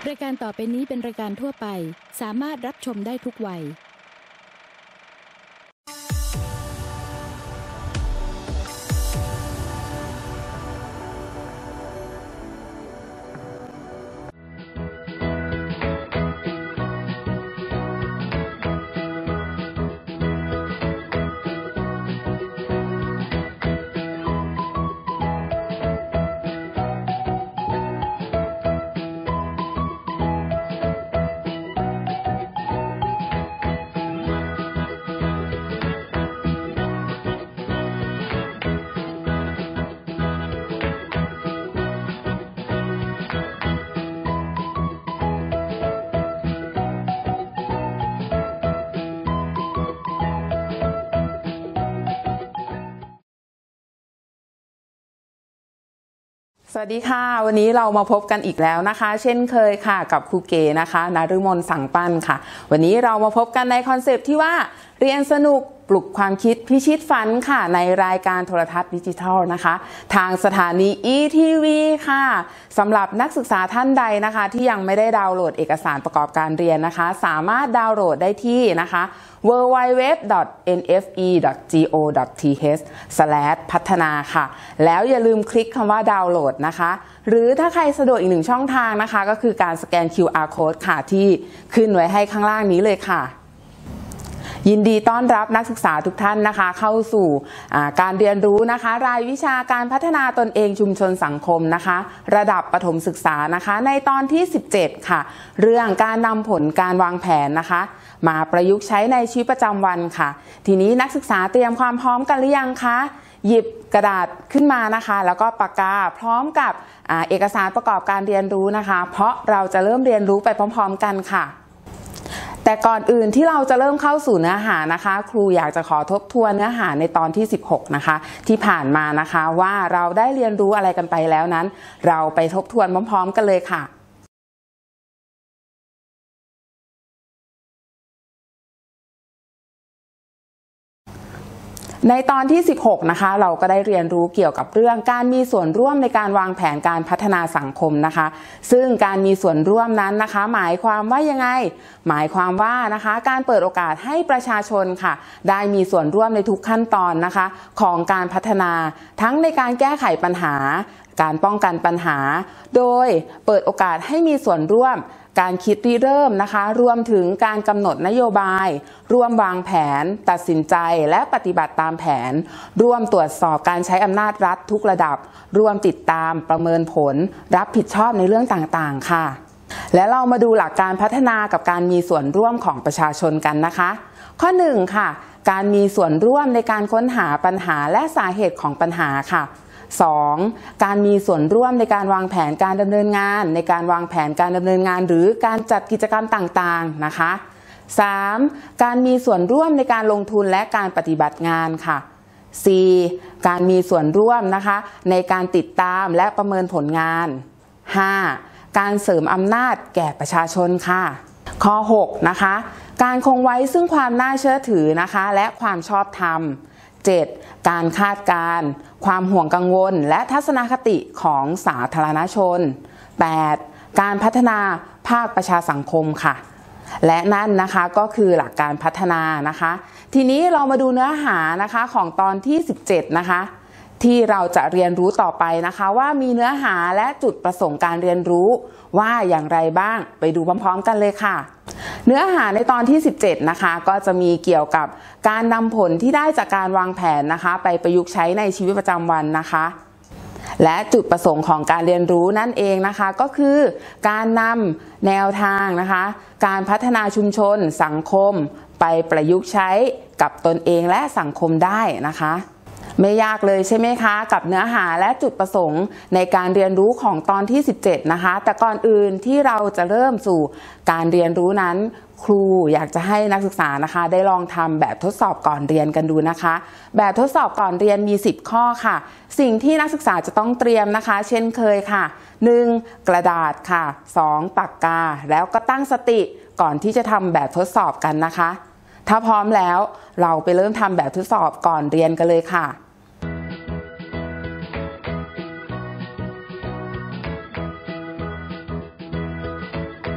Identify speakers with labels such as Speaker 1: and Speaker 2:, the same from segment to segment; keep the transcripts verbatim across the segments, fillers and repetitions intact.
Speaker 1: รายการต่อไปนี้เป็นรายการทั่วไปสามารถรับชมได้ทุกวัย
Speaker 2: สวัสดีค่ะวันนี้เรามาพบกันอีกแล้วนะคะเช่นเคยค่ะกับครูเก๋นะคะนฤมลสังปั้นค่ะวันนี้เรามาพบกันในคอนเซปต์ที่ว่าเรียนสนุกปลุกความคิดพิชิตฝันค่ะในรายการโทรทัศน์ดิจิทัลนะคะทางสถานี อี ที วี ค่ะสำหรับนักศึกษาท่านใดนะคะที่ยังไม่ได้ดาวน์โหลดเอกสารประกอบการเรียนนะคะสามารถดาวน์โหลดได้ที่นะคะ ดับเบิลยู ดับเบิลยู ดับเบิลยู ดอท เอ็น เอฟ อี ดอท โก ดอท ที เอช สแลช พัฒนาค่ะแล้วอย่าลืมคลิกคำว่าดาวน์โหลดนะคะหรือถ้าใครสะดวกอีกหนึ่งช่องทางนะคะก็คือการสแกน คิว อาร์ Code ค่ะที่ขึ้นไว้ให้ข้างล่างนี้เลยค่ะยินดีต้อนรับนักศึกษาทุกท่านนะคะเข้าสู่การเรียนรู้นะคะรายวิชาการพัฒนาตนเองชุมชนสังคมนะคะระดับประถมศึกษานะคะในตอนที่สิบเจ็ดค่ะเรื่องการนำผลการวางแผนนะคะมาประยุกต์ใช้ในชีวิตประจำวันค่ะทีนี้นักศึกษาเตรียมความพร้อมกันหรือยังคะหยิบกระดาษขึ้นมานะคะแล้วก็ปากกาพร้อมกับเอกสารประกอบการเรียนรู้นะคะเพราะเราจะเริ่มเรียนรู้ไปพร้อมๆกันค่ะแต่ก่อนอื่นที่เราจะเริ่มเข้าสู่เนื้อหานะคะครูอยากจะขอทบทวนเนื้อหาในตอนที่สิบหกนะคะที่ผ่านมานะคะว่าเราได้เรียนรู้อะไรกันไปแล้วนั้นเราไปทบทวนพร้อมๆกันเลยค่ะในตอนที่สิบหกนะคะเราก็ได้เรียนรู้เกี่ยวกับเรื่องการมีส่วนร่วมในการวางแผนการพัฒนาสังคมนะคะซึ่งการมีส่วนร่วมนั้นนะคะหมายความว่ายังไงหมายความว่านะคะการเปิดโอกาสให้ประชาชนค่ะได้มีส่วนร่วมในทุกขั้นตอนนะคะของการพัฒนาทั้งในการแก้ไขปัญหาการป้องกันปัญหาโดยเปิดโอกาสให้มีส่วนร่วมการคิดริเริ่มนะคะรวมถึงการกำหนดนโยบายร่วมวางแผนตัดสินใจและปฏิบัติตามแผนร่วมตรวจสอบการใช้อำนาจรัฐทุกระดับร่วมติดตามประเมินผลรับผิดชอบในเรื่องต่างๆค่ะและเรามาดูหลักการพัฒนากับการมีส่วนร่วมของประชาชนกันนะคะข้อหนึ่งค่ะการมีส่วนร่วมในการค้นหาปัญหาและสาเหตุของปัญหาค่ะสองการมีส่วนร่วมในการวางแผนการดำเนินงานในการวางแผนการดำเนินงานหรือการจัดกิจกรรมต่างๆนะคะสามการมีส่วนร่วมในการลงทุนและการปฏิบัติงานค่ะสี่การมีส่วนร่วมนะคะในการติดตามและประเมินผลงานห้าการเสริมอำนาจแก่ประชาชนค่ะข้อหกนะคะการคงไว้ซึ่งความน่าเชื่อถือนะคะและความชอบธรรมเจ็ดการคาดการณ์ความห่วงกังวลและทัศนคติของสาธารณชนแปดการพัฒนาภาคประชาสังคมค่ะและนั่นนะคะก็คือหลักการพัฒนานะคะทีนี้เรามาดูเนื้อหานะคะของตอนที่สิบเจ็ดนะคะที่เราจะเรียนรู้ต่อไปนะคะว่ามีเนื้อหาและจุดประสงค์การเรียนรู้ว่าอย่างไรบ้างไปดูพร้อมๆกันเลยค่ะเนื้อหาในตอนที่สิบเจ็ดนะคะก็จะมีเกี่ยวกับการนำผลที่ได้จากการวางแผนนะคะไปประยุกต์ใช้ในชีวิตประจำวันนะคะและจุดประสงค์ของการเรียนรู้นั่นเองนะคะก็คือการนำแนวทางนะคะการพัฒนาชุมชนสังคมไปประยุกต์ใช้กับตนเองและสังคมได้นะคะไม่ยากเลยใช่ไหมคะกับเนื้อหาและจุดประสงค์ในการเรียนรู้ของตอนที่สิบเจ็ดนะคะแต่ก่อนอื่นที่เราจะเริ่มสู่การเรียนรู้นั้นครูอยากจะให้นักศึกษานะคะได้ลองทำแบบทดสอบก่อนเรียนกันดูนะคะแบบทดสอบก่อนเรียนมีสิบข้อค่ะสิ่งที่นักศึกษาจะต้องเตรียมนะคะเช่นเคยค่ะหนึ่งกระดาษค่ะสองปากกาแล้วก็ตั้งสติก่อนที่จะทำแบบทดสอบกันนะคะถ้าพร้อมแล้วเราไปเริ่มทำแบบทดสอบก่อนเรียนกันเลยค่ะ
Speaker 3: ค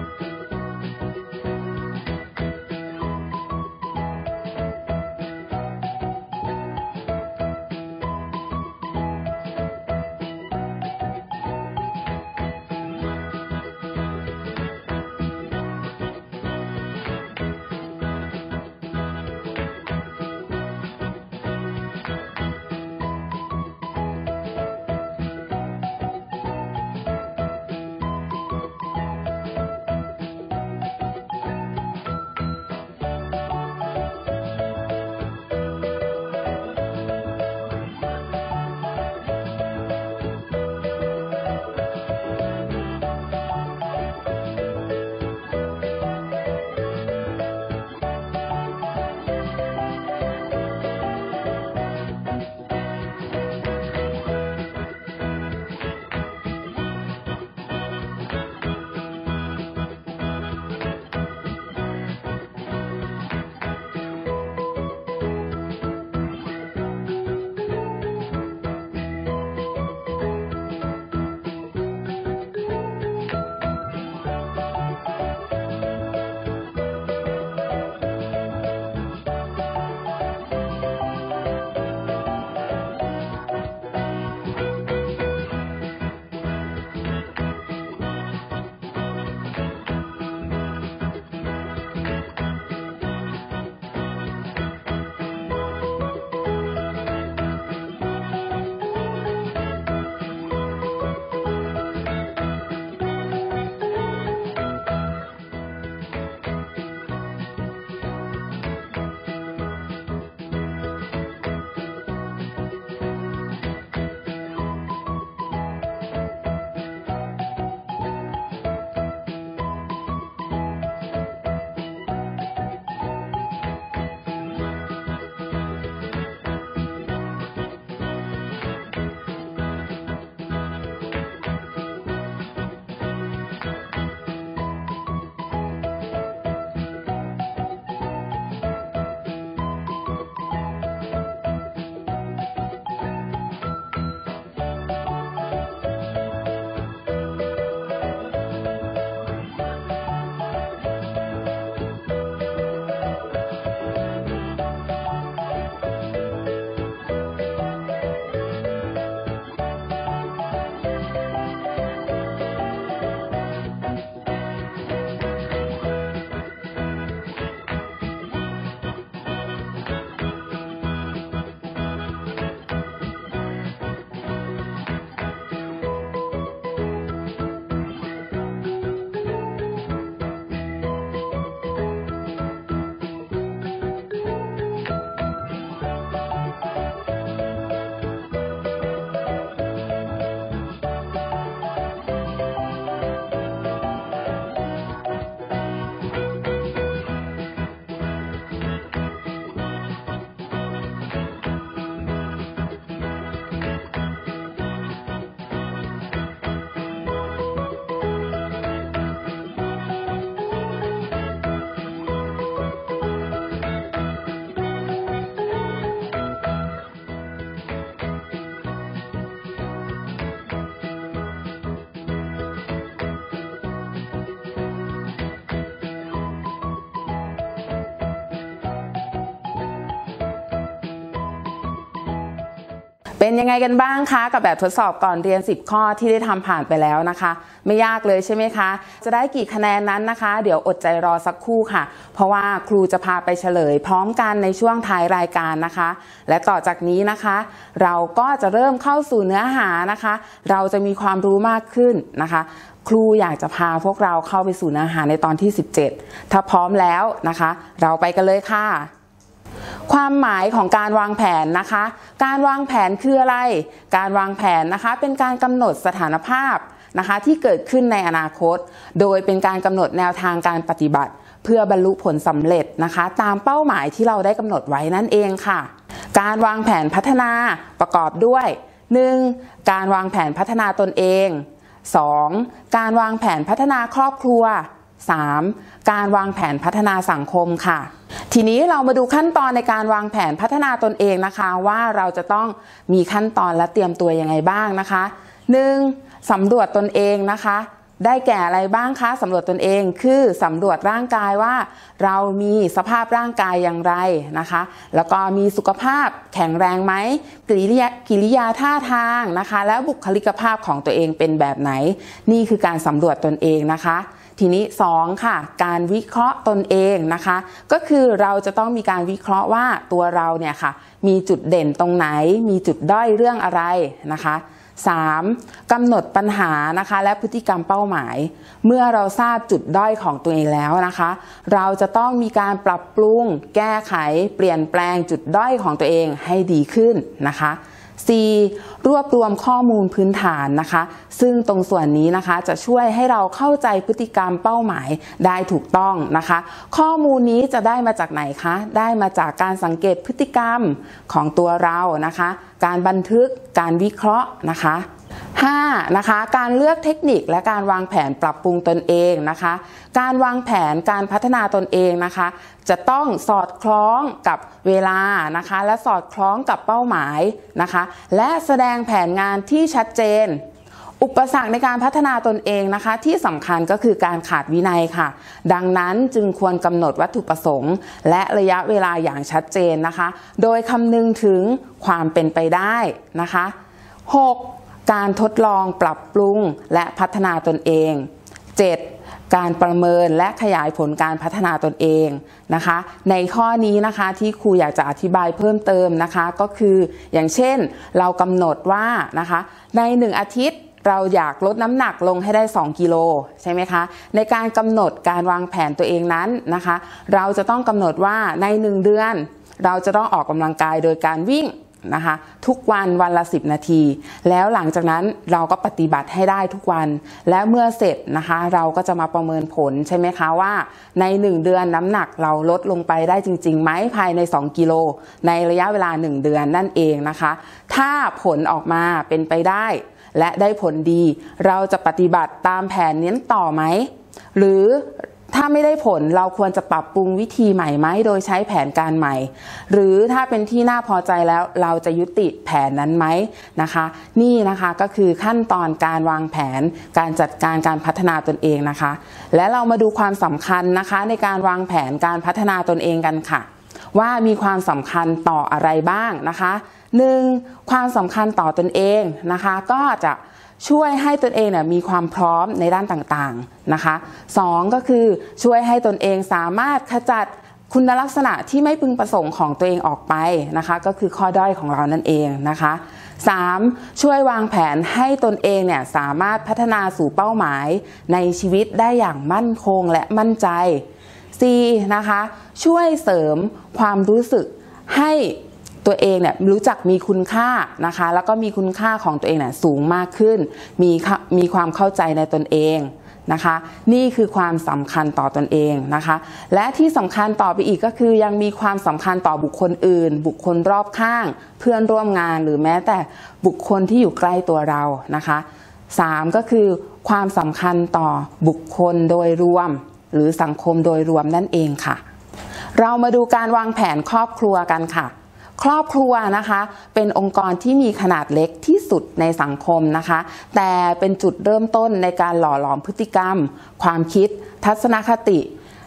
Speaker 2: เป็นยังไงกันบ้างคะกับแบบทดสอบก่อนเรียนสิบข้อที่ได้ทำผ่านไปแล้วนะคะไม่ยากเลยใช่ไหมคะจะได้กี่คะแนนนั้นนะคะเดี๋ยวอดใจรอสักครู่ค่ะเพราะว่าครูจะพาไปเฉลยพร้อมกันในช่วงท้ายรายการนะคะและต่อจากนี้นะคะเราก็จะเริ่มเข้าสู่เนื้อหานะคะเราจะมีความรู้มากขึ้นนะคะครูอยากจะพาพวกเราเข้าไปสู่เนื้อหาในตอนที่สิบเจ็ดถ้าพร้อมแล้วนะคะเราไปกันเลยค่ะความหมายของการวางแผนนะคะการวางแผนคืออะไรการวางแผนนะคะเป็นการกำหนดสถานภาพนะคะที่เกิดขึ้นในอนาคตโดยเป็นการกำหนดแนวทางการปฏิบัติเพื่อบรรลุผลสำเร็จนะคะตามเป้าหมายที่เราได้กำหนดไว้นั่นเองค่ะการวางแผนพัฒนาประกอบด้วย หนึ่ง การวางแผนพัฒนาตนเอง สอง การวางแผนพัฒนาครอบครัว สาม การวางแผนพัฒนาสังคมค่ะทีนี้เรามาดูขั้นตอนในการวางแผนพัฒนาตนเองนะคะว่าเราจะต้องมีขั้นตอนและเตรียมตัวยังไงบ้างนะคะ หนึ่ง สำรวจตนเองนะคะได้แก่อะไรบ้างคะสำรวจตนเองคือสำรวจร่างกายว่าเรามีสภาพร่างกายอย่างไรนะคะแล้วก็มีสุขภาพแข็งแรงไหมกิริยากิริยาท่าทางนะคะและบุคลิกภาพของตัวเองเป็นแบบไหนนี่คือการสำรวจตนเองนะคะทีนี้สองค่ะการวิเคราะห์ตนเองนะคะก็คือเราจะต้องมีการวิเคราะห์ว่าตัวเราเนี่ยค่ะมีจุดเด่นตรงไหนมีจุดด้อยเรื่องอะไรนะคะสามกำหนดปัญหานะคะและพฤติกรรมเป้าหมายเมื่อเราทราบจุดด้อยของตัวเองแล้วนะคะเราจะต้องมีการปรับปรุงแก้ไขเปลี่ยนแปลงจุดด้อยของตัวเองให้ดีขึ้นนะคะสี่ รวบรวมข้อมูลพื้นฐานนะคะซึ่งตรงส่วนนี้นะคะจะช่วยให้เราเข้าใจพฤติกรรมเป้าหมายได้ถูกต้องนะคะข้อมูลนี้จะได้มาจากไหนคะได้มาจากการสังเกตพฤติกรรมของตัวเรานะคะการบันทึกการวิเคราะห์นะคะห้านะคะการเลือกเทคนิคและการวางแผนปรับปรุงตนเองนะคะการวางแผนการพัฒนาตนเองนะคะจะต้องสอดคล้องกับเวลานะคะและสอดคล้องกับเป้าหมายนะคะและแสดงแผนงานที่ชัดเจนอุปสรรคในการพัฒนาตนเองนะคะที่สำคัญก็คือการขาดวินัยค่ะดังนั้นจึงควรกำหนดวัตถุประสงค์และระยะเวลาอย่างชัดเจนนะคะโดยคำนึงถึงความเป็นไปได้นะคะหกการทดลองปรับปรุงและพัฒนาตนเอง เจ็ด การประเมินและขยายผลการพัฒนาตนเองนะคะในข้อนี้นะคะที่ครูอยากจะอธิบายเพิ่มเติมนะคะก็คืออย่างเช่นเรากำหนดว่านะคะในหนึ่งอาทิตย์เราอยากลดน้ำหนักลงให้ได้สองกิโลใช่ไหมคะในการกำหนดการวางแผนตัวเองนั้นนะคะเราจะต้องกำหนดว่าในหนึ่งเดือนเราจะต้องออกกำลังกายโดยการวิ่งนะคะทุกวันวันละสิบนาทีแล้วหลังจากนั้นเราก็ปฏิบัติให้ได้ทุกวันและเมื่อเสร็จนะคะเราก็จะมาประเมินผลใช่ไหมคะว่าในหนึ่งเดือนน้ำหนักเราลดลงไปได้จริงๆไหมภายในสองกิโลในระยะเวลาหนึ่งเดือนนั่นเองนะคะถ้าผลออกมาเป็นไปได้และได้ผลดีเราจะปฏิบัติตามแผนนี้ต่อไหมหรือถ้าไม่ได้ผลเราควรจะปรับปรุงวิธีใหม่ไหมโดยใช้แผนการใหม่หรือถ้าเป็นที่น่าพอใจแล้วเราจะยุติแผนนั้นไหมนะคะนี่นะคะก็คือขั้นตอนการวางแผนการจัดการการพัฒนาตนเองนะคะและเรามาดูความสำคัญนะคะในการวางแผนการพัฒนาตนเองกันค่ะว่ามีความสำคัญต่ออะไรบ้างนะคะหนึ่งความสำคัญต่อตนเองนะคะก็จะช่วยให้ตนเองเนี่ยมีความพร้อมในด้านต่างๆนะคะสองก็คือช่วยให้ตนเองสามารถขจัดคุณลักษณะที่ไม่พึงประสงค์ของตัวเองออกไปนะคะก็คือข้อด้อยของเรานั่นเองนะคะสามช่วยวางแผนให้ตนเองเนี่ยสามารถพัฒนาสู่เป้าหมายในชีวิตได้อย่างมั่นคงและมั่นใจสี่นะคะช่วยเสริมความรู้สึกให้ตัวเองเนี่ยรู้จักมีคุณค่านะคะแล้วก็มีคุณค่าของตัวเองเนี่ยสูงมากขึ้นมีมีความเข้าใจในตนเองนะคะนี่คือความสำคัญต่อตนเองนะคะและที่สำคัญต่อไปอีกก็คือยังมีความสำคัญต่อบุคคลอื่นบุคคลรอบข้างเพื่อนร่วมงานหรือแม้แต่บุคคลที่อยู่ใกล้ตัวเรานะคะสามก็คือความสำคัญต่อบุคคลโดยรวมหรือสังคมโดยรวมนั่นเองค่ะเรามาดูการวางแผนครอบครัวกันค่ะครอบครัวนะคะเป็นองค์กรที่มีขนาดเล็กที่สุดในสังคมนะคะแต่เป็นจุดเริ่มต้นในการหล่อหลอมพฤติกรรมความคิดทัศนคติ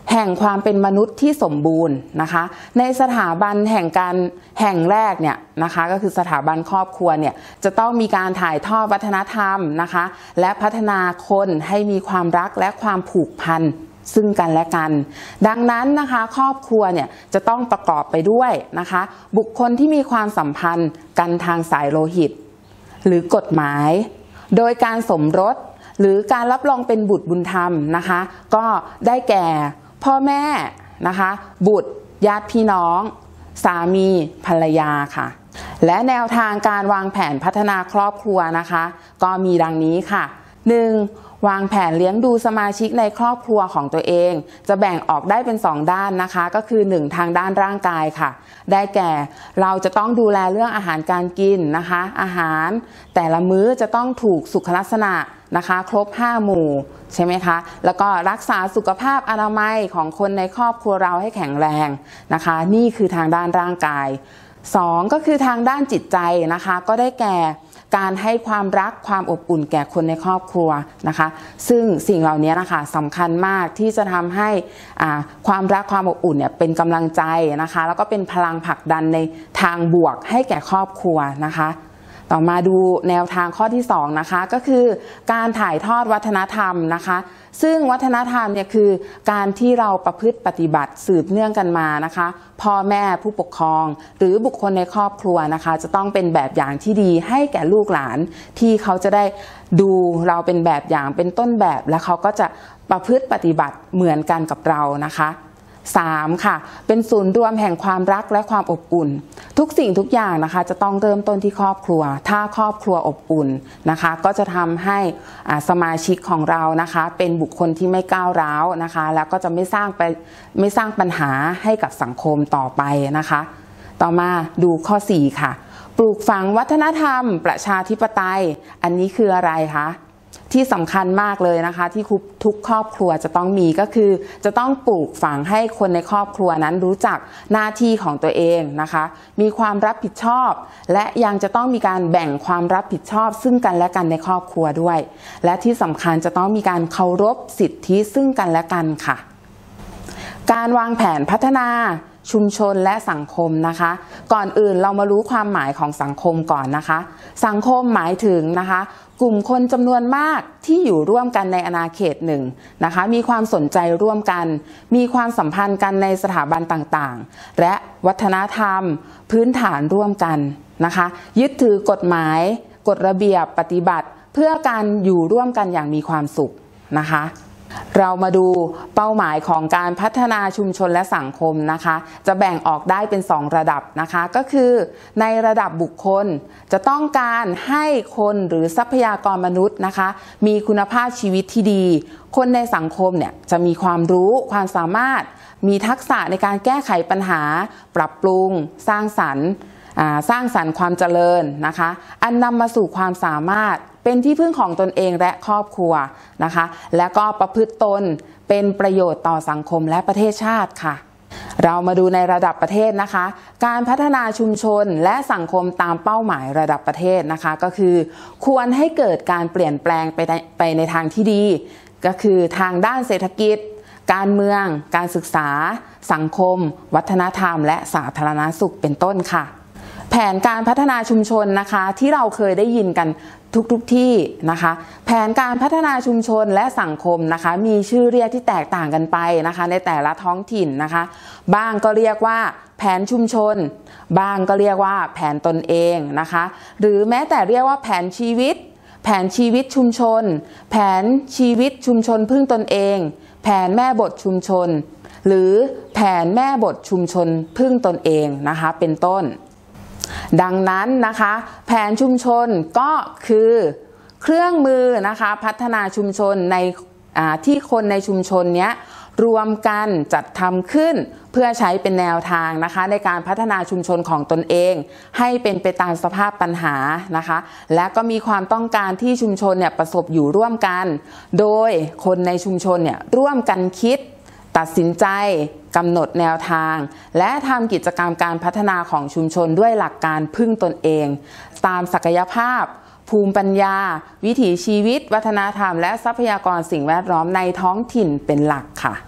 Speaker 2: แห่งความเป็นมนุษย์ที่สมบูรณ์นะคะในสถาบันแห่งการแห่งแรกเนี่ยนะคะก็คือสถาบันครอบครัวเนี่ยจะต้องมีการถ่ายทอดวัฒนธรรมนะคะและพัฒนาคนให้มีความรักและความผูกพันซึ่งกันและกันดังนั้นนะคะครอบครัวเนี่ยจะต้องประกอบไปด้วยนะคะบุคคลที่มีความสัมพันธ์กันทางสายโลหิตหรือกฎหมายโดยการสมรสหรือการรับรองเป็นบุตรบุญธรรมนะคะก็ได้แก่พ่อแม่นะคะบุตรญาติพี่น้องสามีภรรยาค่ะและแนวทางการวางแผนพัฒนาครอบครัวนะคะก็มีดังนี้ค่ะ หนึ่ง. วางแผนเลี้ยงดูสมาชิกในครอบครัวของตัวเองจะแบ่งออกได้เป็นสองด้านนะคะก็คือหนึ่งทางด้านร่างกายค่ะได้แก่เราจะต้องดูแลเรื่องอาหารการกินนะคะอาหารแต่ละมื้อจะต้องถูกสุขลักษณะนะคะครบห้าหมู่ใช่ไหมคะแล้วก็รักษาสุขภาพอนามัยของคนในครอบครัวเราให้แข็งแรงนะคะนี่คือทางด้านร่างกายสองก็คือทางด้านจิตใจนะคะก็ได้แก่การให้ความรักความอบอุ่นแก่คนในครอบครัวนะคะซึ่งสิ่งเหล่านี้นะคะสำคัญมากที่จะทำให้ความรักความอบอุ่นเนี่ยเป็นกำลังใจนะคะแล้วก็เป็นพลังผลักดันในทางบวกให้แก่ครอบครัวนะคะต่อมาดูแนวทางข้อที่สองนะคะก็คือการถ่ายทอดวัฒนธรรมนะคะซึ่งวัฒนธรรมเนี่ยคือการที่เราประพฤติปฏิบัติสืบเนื่องกันมานะคะพ่อแม่ผู้ปกครองหรือบุคคลในครอบครัวนะคะจะต้องเป็นแบบอย่างที่ดีให้แก่ลูกหลานที่เขาจะได้ดูเราเป็นแบบอย่างเป็นต้นแบบและเขาก็จะประพฤติปฏิบัติเหมือนกันกับเรานะคะสามค่ะเป็นศูนย์รวมแห่งความรักและความอบอุ่นทุกสิ่งทุกอย่างนะคะจะต้องเริ่มต้นที่ครอบครัวถ้าครอบครัวอบอุ่นนะคะก็จะทำให้สมาชิกของเรานะคะเป็นบุคคลที่ไม่ก้าวร้าวนะคะแล้วก็จะไม่สร้างไปไม่สร้างปัญหาให้กับสังคมต่อไปนะคะต่อมาดูข้อสี่ค่ะปลูกฝังวัฒนธรรมประชาธิปไตยอันนี้คืออะไรคะที่สำคัญมากเลยนะคะที่ทุกครอบครัวจะต้องมีก็คือจะต้องปลูกฝังให้คนในครอบครัวนั้นรู้จักหน้าที่ของตัวเองนะคะมีความรับผิดชอบและยังจะต้องมีการแบ่งความรับผิดชอบซึ่งกันและกันในครอบครัวด้วยและที่สำคัญจะต้องมีการเคารพสิทธิซึ่งกันและกันค่ะการวางแผนพัฒนาชุมชนและสังคมนะคะก่อนอื่นเรามารู้ความหมายของสังคมก่อนนะคะสังคมหมายถึงนะคะกลุ่มคนจำนวนมากที่อยู่ร่วมกันในอาณาเขตหนึ่งนะคะมีความสนใจร่วมกันมีความสัมพันธ์กันในสถาบันต่างๆและวัฒนธรรมพื้นฐานร่วมกันนะคะยึดถือกฎหมายกฎระเบียบปฏิบัติเพื่อการอยู่ร่วมกันอย่างมีความสุขนะคะเรามาดูเป้าหมายของการพัฒนาชุมชนและสังคมนะคะจะแบ่งออกได้เป็นสองระดับนะคะก็คือในระดับบุคคลจะต้องการให้คนหรือทรัพยากรมนุษย์นะคะมีคุณภาพชีวิตที่ดีคนในสังคมเนี่ยจะมีความรู้ความสามารถมีทักษะในการแก้ไขปัญหาปรับปรุงสร้างสรรค์สร้างสรรค์ความเจริญนะคะอันนำมาสู่ความสามารถเป็นที่พึ่งของตนเองและครอบครัวนะคะและก็ประพฤติตนเป็นประโยชน์ต่อสังคมและประเทศชาติค่ะเรามาดูในระดับประเทศนะคะการพัฒนาชุมชนและสังคมตามเป้าหมายระดับประเทศนะคะก็คือควรให้เกิดการเปลี่ยนแปลงไปในไปในทางที่ดีก็คือทางด้านเศรษฐกิจการเมืองการศึกษาสังคมวัฒนธรรมและสาธารณสุขเป็นต้นค่ะแผนการพัฒนาชุมชนนะคะที่เราเคยได้ยินกันทุกๆที่นะคะแผนการพัฒนาชุมชนและสังคมนะคะมีชื่อเรียกที่แตกต่างกันไปนะคะในแต่ละท้องถิ่นนะคะบ้างก็เรียกว่าแผนชุมชนบ้างก็เรียกว่าแผนตนเองนะคะหรือแม้แต่เรียกว่าแผนชีวิตแผนชีวิตชุมชนแผนชีวิตชุมชนพึ่งตนเองแผนแม่บทชุมชนหรือแผนแม่บทชุมชนพึ่งตนเองนะคะเป็นต้นดังนั้นนะคะแผนชุมชนก็คือเครื่องมือนะคะพัฒนาชุมชนในที่คนในชุมชนเนี้ยรวมกันจัดทำขึ้นเพื่อใช้เป็นแนวทางนะคะในการพัฒนาชุมชนของตนเองให้เป็นไปตามสภาพปัญหานะคะและก็มีความต้องการที่ชุมชนเนี่ยประสบอยู่ร่วมกันโดยคนในชุมชนเนี่ยร่วมกันคิดตัดสินใจกำหนดแนวทางและทำกิจกรรมการพัฒนาของชุมชนด้วยหลักการพึ่งตนเองตามศักยภาพภูมิปัญญาวิถีชีวิตวัฒนธรรมและทรัพยากรสิ่งแวดล้อมในท้องถิ่นเป็นหลักค่ะ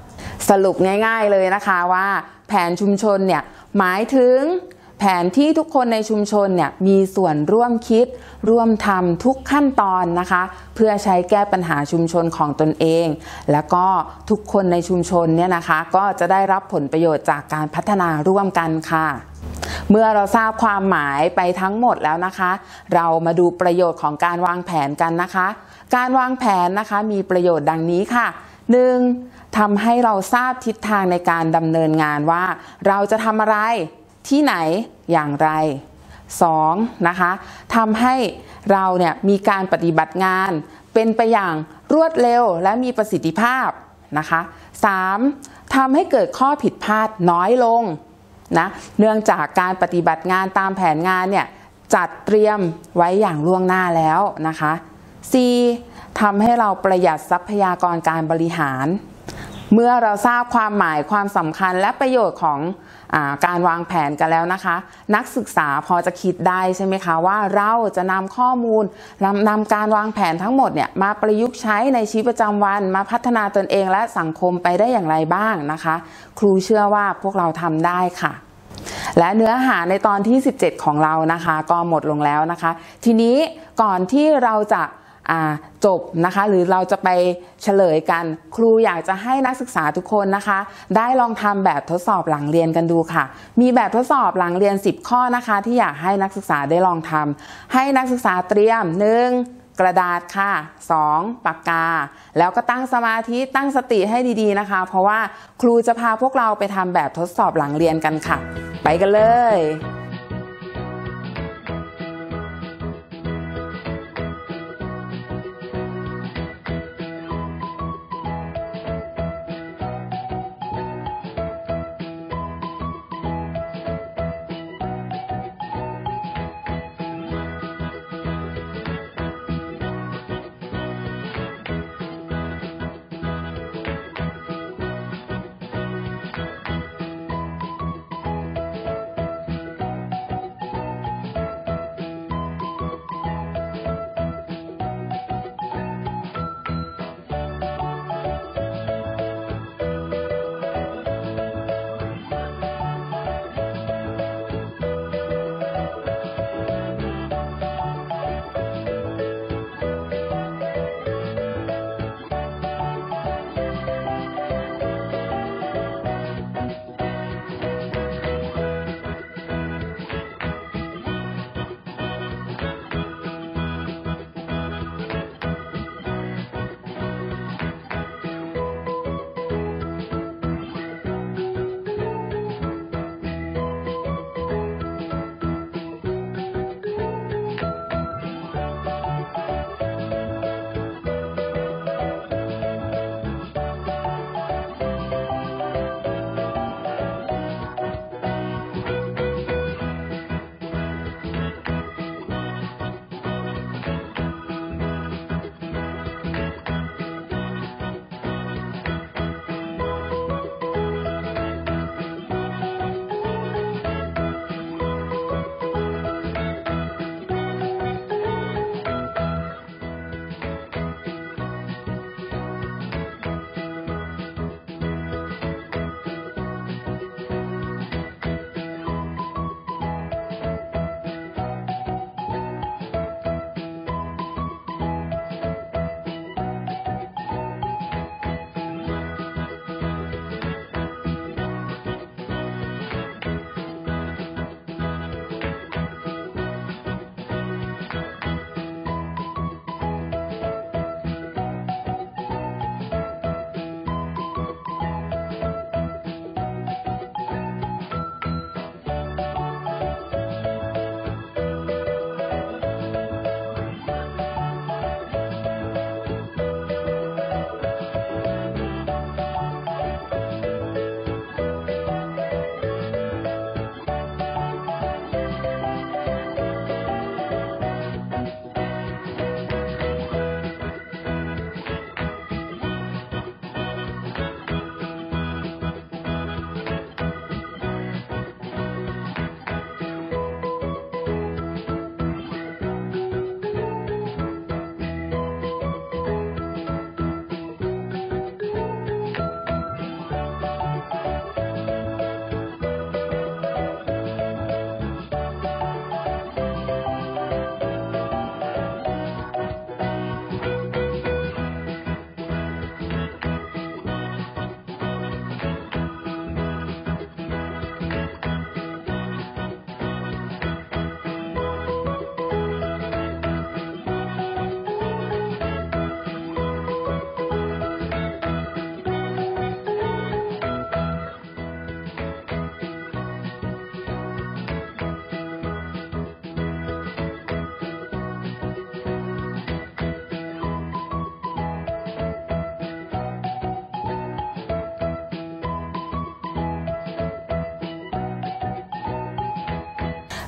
Speaker 2: สรุปง่ายๆเลยนะคะว่าแผนชุมชนเนี่ยหมายถึงแผนที่ทุกคนในชุมชนเนี่ยมีส่วนร่วมคิดร่วมทำทุกขั้นตอนนะคะเพื่อใช้แก้ปัญหาชุมชนของตนเองแล้วก็ทุกคนในชุมชนเนี่ยนะคะก็จะได้รับผลประโยชน์จากการพัฒนาร่วมกันค่ะเมื่อเราทราบความหมายไปทั้งหมดแล้วนะคะเรามาดูประโยชน์ของการวางแผนกันนะคะการวางแผนนะคะมีประโยชน์ดังนี้ค่ะ หนึ่ง ทำให้เราทราบทิศทางในการดำเนินงานว่าเราจะทำอะไรที่ไหนอย่างไร สอง นะคะทำให้เราเนี่ยมีการปฏิบัติงานเป็นไปอย่างรวดเร็วและมีประสิทธิภาพนะคะ สาม ทำให้เกิดข้อผิดพลาดน้อยลงนะเนื่องจากการปฏิบัติงานตามแผนงานเนี่ยจัดเตรียมไว้อย่างล่วงหน้าแล้วนะคะ สี่ ทำให้เราประหยัดทรัพยากรการบริหารเมื่อเราทราบความหมายความสำคัญและประโยชน์ของอาการวางแผนกันแล้วนะคะนักศึกษาพอจะคิดได้ใช่ไหมคะว่าเราจะนำข้อมูลนำนำการวางแผนทั้งหมดเนี่ยมาประยุกต์ใช้ในชีวิตประจำวันมาพัฒนาตนเองและสังคมไปได้อย่างไรบ้างนะคะครูเชื่อว่าพวกเราทำได้ค่ะและเนื้อหาในตอนที่สิบเจ็ดของเรานะคะก็หมดลงแล้วนะคะทีนี้ก่อนที่เราจะจบนะคะหรือเราจะไปเฉลยกันครูอยากจะให้นักศึกษาทุกคนนะคะได้ลองทำแบบทดสอบหลังเรียนกันดูค่ะมีแบบทดสอบหลังเรียนสิบข้อนะคะที่อยากให้นักศึกษาได้ลองทำให้นักศึกษาเตรียม หนึ่ง กระดาษค่ะ สอง ปากกาแล้วก็ตั้งสมาธิตั้งสติให้ดีๆนะคะเพราะว่าครูจะพาพวกเราไปทำแบบทดสอบหลังเรียนกันค่ะไปกันเลย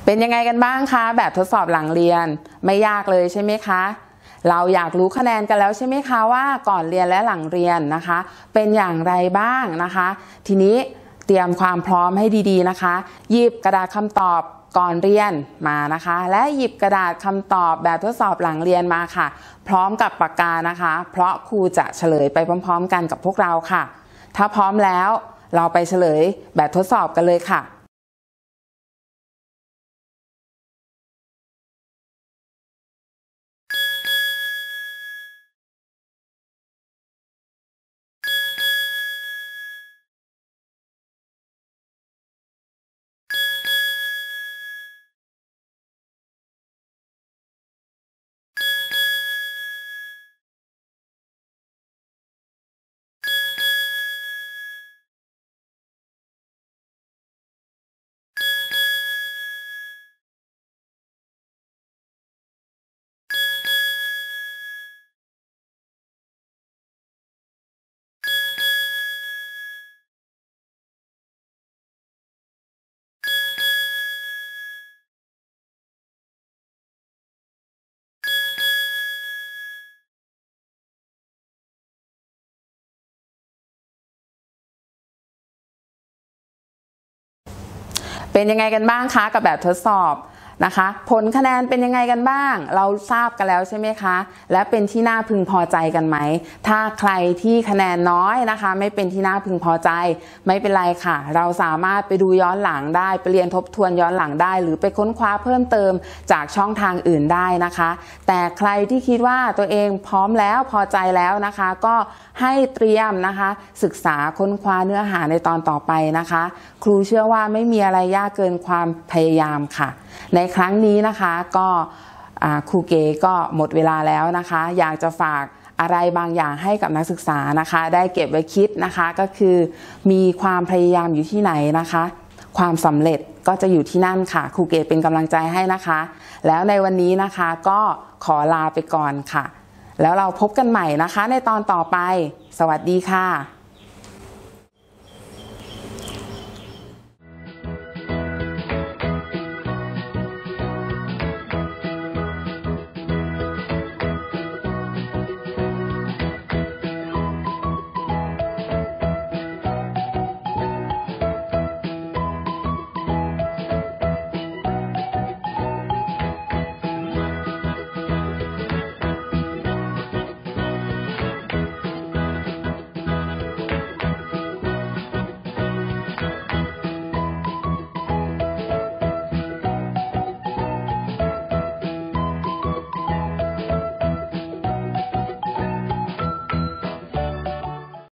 Speaker 2: เป็นยังไงกันบ้างคะแบบทดสอบหลังเรียนไม่ยากเลยใช่ไหมคะเราอยากรู้คะแนนกันแล้วใช่ไหมคะว่าก่อนเรียนและหลังเรียนนะคะเป็นอย่างไรบ้างนะคะทีนี้เตรียมความพร้อมให้ดีๆนะคะหยิบกระดาษคำตอบก่อนเรียนมานะคะและหยิบกระดาษคำตอบแบบทดสอบหลังเรียนมาค่ะพร้อมกับปากกานะคะเพราะครูจะเฉลยไปพร้อมๆกันกับพวกเราค่ะถ้าพร้อมแล้วเราไปเฉลยแบบทดสอบกันเลยค่ะเป็นยังไงกันบ้างคะกับแบบทดสอบนะคะผลคะแนนเป็นยังไงกันบ้างเราทราบกันแล้วใช่ไหมคะและเป็นที่น่าพึงพอใจกันไหมถ้าใครที่คะแนนน้อยนะคะไม่เป็นที่น่าพึงพอใจไม่เป็นไรค่ะเราสามารถไปดูย้อนหลังได้ไปเรียนทบทวนย้อนหลังได้หรือไปค้นคว้าเพิ่มเติมจากช่องทางอื่นได้นะคะแต่ใครที่คิดว่าตัวเองพร้อมแล้วพอใจแล้วนะคะก็ให้เตรียมนะคะศึกษาค้นคว้าเนื้อหาในตอนต่อไปนะคะครูเชื่อว่าไม่มีอะไรยากเกินความพยายามค่ะในครั้งนี้นะคะก็ครูเก๋ก็หมดเวลาแล้วนะคะอยากจะฝากอะไรบางอย่างให้กับนักศึกษานะคะได้เก็บไว้คิดนะคะก็คือมีความพยายามอยู่ที่ไหนนะคะความสำเร็จก็จะอยู่ที่นั่นค่ะครูเก๋เป็นกำลังใจให้นะคะแล้วในวันนี้นะคะก็ขอลาไปก่อนค่ะแล้วเราพบกันใหม่นะคะในตอนต่อไปสวัสดีค่ะ